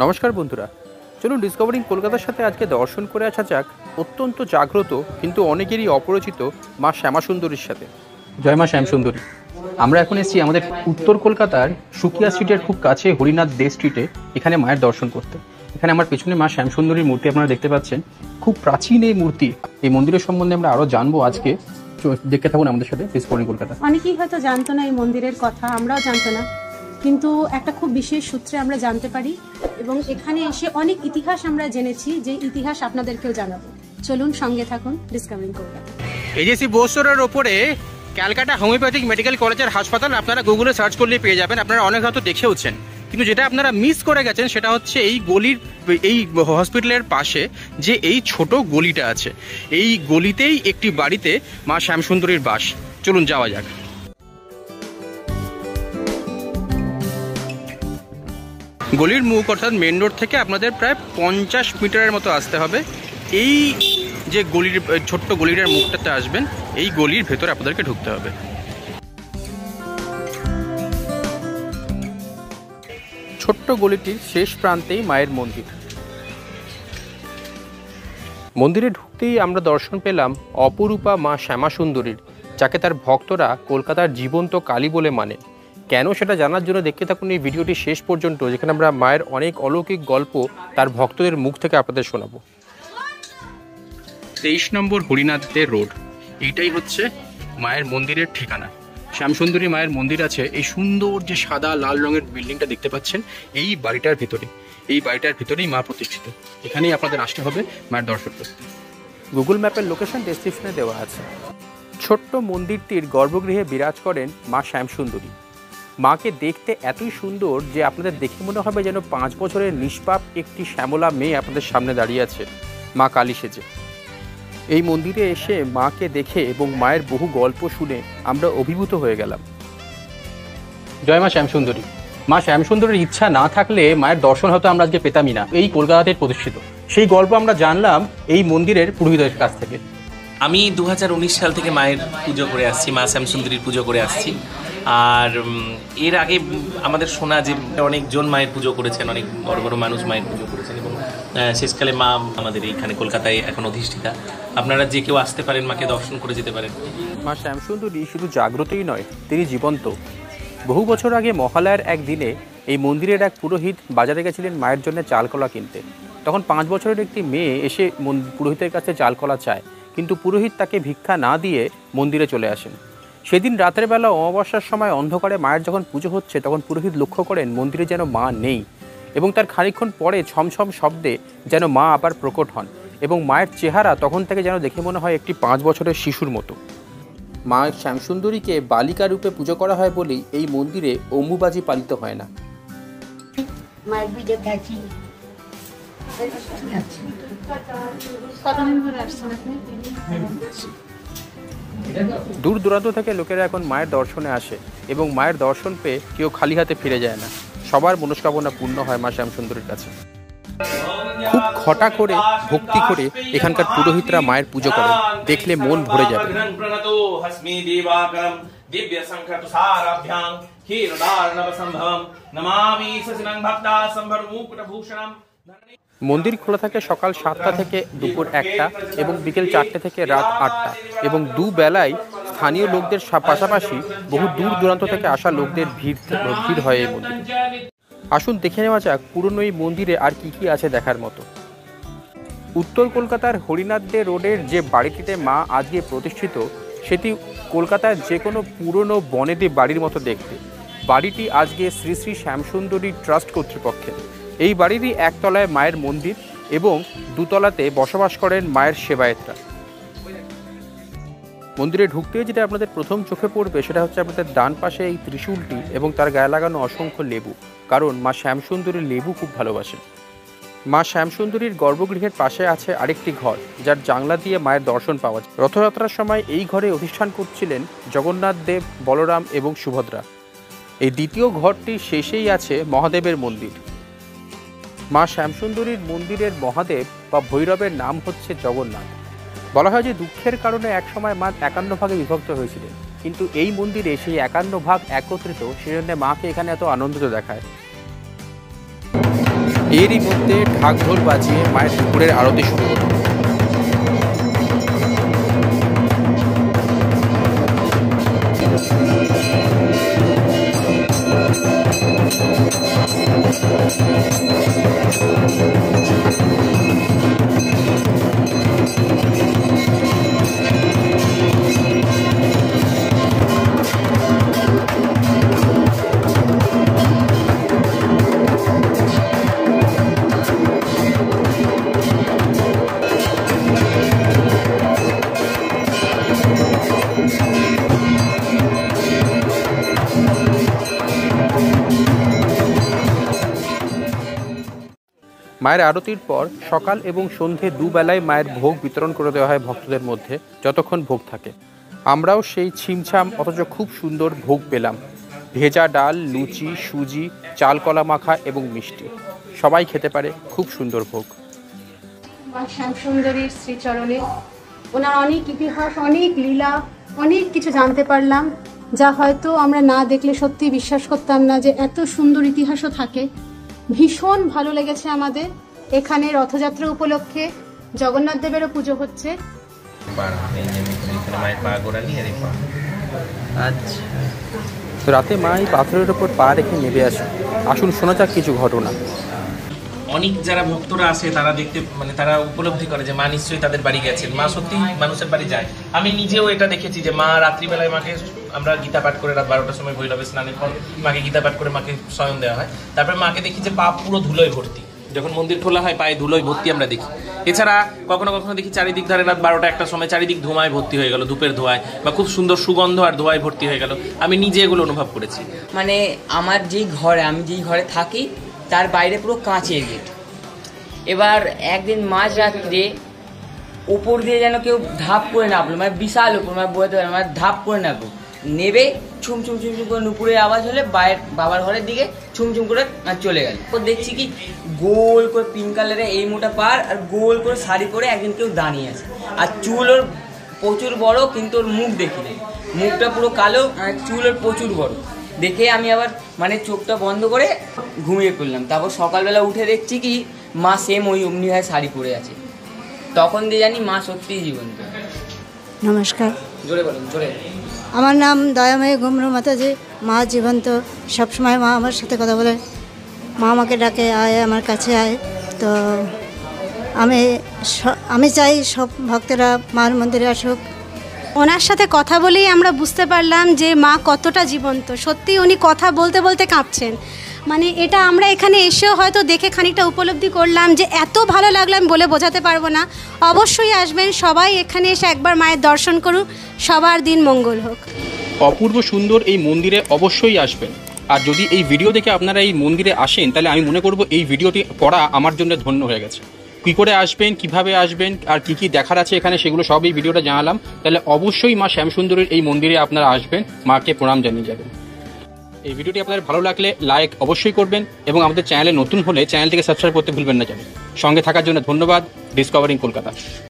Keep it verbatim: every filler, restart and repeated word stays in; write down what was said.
নমস্কার বন্ধুরা, চলুন ডিসকভারিং কলকাতার সাথে আজকে দর্শন করে আসা যাক অত্যন্ত জাগ্রত কিন্তু অনেকেরই অপরিচিত মা শ্যামাসুন্দরীর সাথে। জয় মা শ্যামসুন্দরী। আমরা এখন এসেছি আমাদের উত্তর কলকাতার সুকিয়া স্ট্রিটের খুব কাছে হরিনাথ দে স্ট্রিটে, এখানে মায়ের দর্শন করতে। এখানে আমার পেছনে মা শ্যামসুন্দরীর মূর্তি আপনারা দেখতে পাচ্ছেন, খুব প্রাচীন এই মূর্তি। এই মন্দিরের সম্বন্ধে আমরা আরও জানবো আজকে, দেখতে থাকুন আমাদের সাথে ডিসকভারিং কলকাতা। অনেকেই হয়তো জানতো না এই মন্দিরের কথা, আমরাও জানতো না, কিন্তু একটা খুব বিশেষ সূত্রে আমরা জানতে পারি এবং এখানে এসে অনেক ইতিহাস আমরা জেনেছি, যে ইতিহাস আপনাদেরকেও জানাবো। চলুন সঙ্গে থাকুন ডিসকভারিং কলকাতা। এজেসি বোসরের ওপরে ক্যালকাটা হোমিওপ্যাথিক মেডিকেল কলেজের হাসপাতাল আপনারা গুগলে সার্চ করলে পেয়ে যাবেন। আপনারা অনেক হয়তো দেখেওছেন, কিন্তু যেটা আপনারা মিস করে গেছেন সেটা হচ্ছে এই গলির, এই হসপিটালের পাশে যে এই ছোট গলিটা আছে, এই গলিতেই একটি বাড়িতে মা শ্যামসুন্দরীর বাস। চলুন যাওয়া যাক। গলির মুখ অর্থাৎ মেন রোড থেকে আপনাদের প্রায় পঞ্চাশ মিটারের মতো আসতে হবে। এই যে গলির ছোট্ট গলিটার মুখটাতে আসবেন, এই গলির ভেতরে আপনাদেরকে ঢুকতে হবে। ছোট্ট গলিটির শেষ প্রান্তেই মায়ের মন্দির। মন্দিরে ঢুকতেই আমরা দর্শন পেলাম অপরূপা মা শ্যামাসুন্দরীর, যাকে তার ভক্তরা কলকাতার জীবন্ত কালী বলে মানে। কেন সেটা জানার জন্য দেখতে থাকুন এই ভিডিওটি শেষ পর্যন্ত, যেখানে আমরা মায়ের অনেক অলৌকিক গল্প তার ভক্তদের মুখ থেকে আপনাদের শোনাবো। তেইশ নম্বর হরিনাথ দে রোড, এইটাই হচ্ছে মায়ের মন্দিরের ঠিকানা। শ্যামসুন্দরী মায়ের মন্দির আছে এই সুন্দর যে সাদা লাল রঙের বিল্ডিংটা দেখতে পাচ্ছেন, এই বাড়িটার ভেতরে। এই বাড়িটার ভেতরেই মা প্রতিষ্ঠিত। এখানেই আপনাদের আসতে হবে মায়ের দর্শন করতে। গুগল ম্যাপের লোকেশন ডেসক্রিপশনে দেওয়া আছে। ছোট্ট মন্দিরটির গর্ভগৃহে বিরাজ করেন মা শ্যামসুন্দরী। মাকে দেখতে এতই সুন্দর যে আপনাদের দেখে মনে হবে যেন পাঁচ বছরের নিষ্পাপ একটি শ্যামলা মেয়ে আপনাদের সামনে দাঁড়িয়ে আছে মা কালী সেজে। এই মন্দিরে এসে মাকে দেখে এবং মায়ের বহু গল্প শুনে আমরা অভিভূত হয়ে গেলাম। জয় মা শ্যামসুন্দরী। মা শ্যামসুন্দরীর ইচ্ছা না থাকলে মায়ের দর্শন হয়তো আমরা আজকে পেতামই না। এই কলকাতাতে প্রতিষ্ঠিত সেই গল্প আমরা জানলাম এই মন্দিরের পুরোহিতের কাছ থেকে। আমি দু হাজার উনিশ সাল থেকে মায়ের পুজো করে আসছি, মা শ্যামসুন্দরীর পুজো করে আসছি। আর এর আগে আমাদের শোনা যে অনেকজন মায়ের পুজো করেছেন, অনেক বড় বড় মানুষ মায়ের পুজো করেছেন, এবং শেষকালে মা আমাদের এইখানে কলকাতায় এখন অধিষ্ঠিতা। আপনারা যে কেউ আসতে পারেন, মাকে দর্শন করে যেতে পারেন। মা শ্যামসুন্দরী শুধু জাগ্রতই নয়, তিনি জীবন্ত। বহু বছর আগে মহালয়ার এক দিনে এই মন্দিরের এক পুরোহিত বাজারে গেছিলেন মায়ের জন্য চালকলা কিনতে। তখন পাঁচ বছরের একটি মেয়ে এসে পুরোহিতের কাছে চালকলা চায়, কিন্তু পুরোহিত তাকে ভিক্ষা না দিয়ে মন্দিরে চলে আসেন। সেদিন রাতের বেলা অমাবস্যার সময় অন্ধকারে মায়ের যখন পুজো হচ্ছে, তখন পুরোহিত লক্ষ্য করেন মন্দিরে যেন মা নেই, এবং তার খানিকক্ষণ পরে ছমছম শব্দে যেন মা আবার প্রকট হন, এবং মায়ের চেহারা তখন থেকে যেন দেখে মনে হয় একটি পাঁচ বছরের শিশুর মতো। মা শ্যামসুন্দরীকে বালিকা রূপে পুজো করা হয় বলেই এই মন্দিরে অম্বুবাজি পালিত হয় না। দূর দূরান্ত থেকে লোকেরা এখন মায়ের দর্শনে আসে, এবং মায়ের দর্শন পেয়ে কেউ খালি হাতে ফিরে যায় না। সবার মনস্কামনা পূর্ণ হয় মা শ্যামসুন্দরীর কাছে। খুব ঘটা করে ভক্তি করে এখানকার পুরোহিতরা মায়ের পুজো করেন, দেখলে মন ভরে যাবে। মন্দির খোলা থাকে সকাল সাতটা থেকে দুপুর একটা এবং বিকেল চারটে থেকে রাত আটটা, এবং দুবেলায় স্থানীয় লোকদের পাশাপাশি বহু দূর দূরান্ত থেকে আসা লোকদের ভিড় ভিড় হয় এই মন্দিরে। আসুন দেখে নেওয়া যাক পুরনো এই মন্দিরে আর কি কি আছে দেখার মতো। উত্তর কলকাতার হরিনাথ দে রোডের যে বাড়িটিতে মা আজকে প্রতিষ্ঠিত, সেটি কলকাতার যে কোনো পুরনো বনেদি বাড়ির মতো দেখতে। বাড়িটি আজকে শ্রী শ্রী শ্যামসুন্দরী ট্রাস্ট কর্তৃপক্ষের। এই বাড়িরই একতলায় মায়ের মন্দির এবং দুতলাতে বসবাস করেন মায়ের সেবায়েতরা। মন্দিরে ঢুকতে যেটা আপনাদের প্রথম চোখে পড়বে সেটা হচ্ছে আপনাদের ডান পাশে এই ত্রিশূলটি এবং তার গায়ে লাগানো অসংখ্য লেবু, কারণ মা শ্যামসুন্দরীর লেবু খুব ভালোবাসেন। মা শ্যামসুন্দরীর গর্ভগৃহের পাশে আছে আরেকটি ঘর, যার জানলা দিয়ে মায়ের দর্শন পাওয়া যায়। রথযাত্রার সময় এই ঘরে অধিষ্ঠান করছিলেন জগন্নাথ দেব, বলরাম এবং সুভদ্রা। এই দ্বিতীয় ঘরটি শেষেই আছে মহাদেবের মন্দির। মা শ্যামসুন্দরীর মন্দিরের মহাদেব বা ভৈরবের নাম হচ্ছে জগন্নাথ। বলা হয় যে দুঃখের কারণে একসময় মা একান্ন ভাগে বিভক্ত হয়েছিলেন, কিন্তু এই মন্দিরে সেই একান্ন ভাগ একত্রিত, সেজন্য মাকে এখানে এত আনন্দিত দেখায়। এরই মধ্যে ঢাক ঢোল বাজিয়ে মায়ের দুপুরের আরতি শুরু হলো। মায়ের আরতির পর সকাল এবং সন্ধে দুবেলায় মায়ের ভোগ বিতরণ করে দেওয়া হয় ভক্তদের মধ্যে যতক্ষণ ভোগ থাকে। আমরাও সেই ছিমছাম অথচ খুব সুন্দর ভোগ পেলাম। ভেজা ডাল, লুচি, সুজি, চালকলা মাখা এবং মিষ্টি, সবাই খেতে পারে খুব সুন্দর ভোগ। মা শ্যামসুন্দরীর শ্রীচরণে ওনার অনেক ইতিহাস, অনেক লীলা, অনেক কিছু জানতে পারলাম, যা হয়তো আমরা না দেখলে সত্যি বিশ্বাস করতাম না যে এত সুন্দর ইতিহাসও থাকে। ভীষণ ভালো লেগেছে আমাদের। এখানে রথযাত্রা উপলক্ষে জগন্নাথ দেবেরও পুজো হচ্ছে। রাতে মা এই পাথরের ওপর পা রেখে নেমে আসে। আসুন শোনা যাক কিছু ঘটনা। অনেক যারা ভক্তরা আসে তারা দেখতে মানে তারা উপলব্ধি করে যে মা নিশ্চয়ই তাদের বাড়ি গেছেন, মা সত্যি মানুষের বাড়ি যায়। আমি নিজেও এটা দেখেছি যে মা রাত্রিবেলায় মাকে আমরা গীতা পাঠ করে রাত বারোটার সময় ভৈরবে স্নানের পর মাকে গীতা পাঠ করে মাকে শয়ন দেওয়া হয়। তারপরে মাকে দেখি যে পা পুরো ধুলোয় ভর্তি, যখন মন্দির খোলা হয় পায়ে ধুলোয় ভর্তি আমরা দেখি। এছাড়া কখনো কখনো দেখি চারিদিক ধারে রাত বারোটা একটা সময় চারিদিক ধোঁয়ায় ভর্তি হয়ে গেল, ধূপের ধোঁয়ায়, বা খুব সুন্দর সুগন্ধ আর ধোঁয়ায় ভর্তি হয়ে গেল। আমি নিজে এগুলো অনুভব করেছি। মানে আমার যেই ঘরে আমি যেই ঘরে থাকি তার বাইরে পুরো কাঁচের গেট। এবার একদিন মাঝরাত্রে উপর দিয়ে যেন কেউ ধাপ করে নামলো, মানে বিশাল উপর, মানে বলতে পারে মানে ধাপ করে নামলো, নেবে ছুম ছুম ছুম ছুম করে নুপুরের আওয়াজ হলে বাইরের বাবার ঘরের দিকে ছুম ছুম করে চলে গেল। তো দেখছি কি গোল করে পিঙ্ক কালারে এই মোটা পার আর গোল করে শাড়ি পরে একজন কেউ দাঁড়িয়ে আছে, আর চুল ওর প্রচুর বড়, কিন্তু ওর মুখ দেখিনি, মুখটা পুরো কালো, আর চুল ওর প্রচুর বড়। দেখে আমি আবার মানে চোখটা বন্ধ করে ঘুমিয়ে পড়লাম। তারপর সকালবেলা উঠে দেখছি কি মা সেম ওই অমনি হয় শাড়ি পরে আছে। তখন দিয়ে জানি মা সত্যিই জীবন্ত। নমস্কার, জোরে বলুন, জোরে। আমার নাম দয়াময়ী গুমরু মাতাজি। মা জীবন্ত, সবসময় মা আমার সাথে কথা বলে, মা আমাকে ডাকে, আয় আমার কাছে আয়। তো আমি আমি চাই সব ভক্তরা মার মন্দিরে আসুক। ওনার সাথে কথা বলেই আমরা বুঝতে পারলাম যে মা কতটা জীবন্ত। সত্যি উনি কথা বলতে বলতে কাঁপছেন। মানে এটা আমরা এখানে এসেও হয়তো দেখে খানিকটা উপলব্ধি করলাম যে এত ভালো লাগলো আমি বলে বোঝাতে পারবো না। অবশ্যই আসবেন সবাই, এখানে এসে একবার মায়ের দর্শন করুন। সবার দিন মঙ্গল হোক। অপূর্ব সুন্দর এই মন্দিরে অবশ্যই আসবেন। আর যদি এই ভিডিও দেখে আপনারা এই মন্দিরে আসেন তাহলে আমি মনে করব এই ভিডিওটি করা আমার জন্য ধন্য হয়ে গেছে। কী করে আসবেন, কিভাবে আসবেন, আর কি কি দেখার আছে এখানে সেগুলো সব এই ভিডিওটা জানালাম। তাহলে অবশ্যই মা শ্যামসুন্দরীর এই মন্দিরে আপনারা আসবেন, মাকে প্রণাম জানিয়ে যাবেন। এই ভিডিওটি আপনাদের ভালো লাগলে লাইক অবশ্যই করবেন, এবং আমাদের চ্যানেলে নতুন হলে চ্যানেলটিকে সাবস্ক্রাইব করতে ভুলবেন না। জানেন সঙ্গে থাকার জন্য ধন্যবাদ। ডিসকভারিং কলকাতা।